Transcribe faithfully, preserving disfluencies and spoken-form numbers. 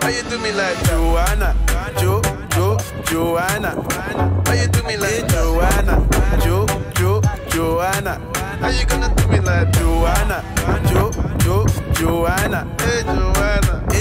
Why you do me like Joanna? Jo, Jo, Joanna. Why you do me like Joanna? Jo, Jo, Joanna. How you gonna do me like Joanna? Jo, Jo, Joanna. Hey, Jo.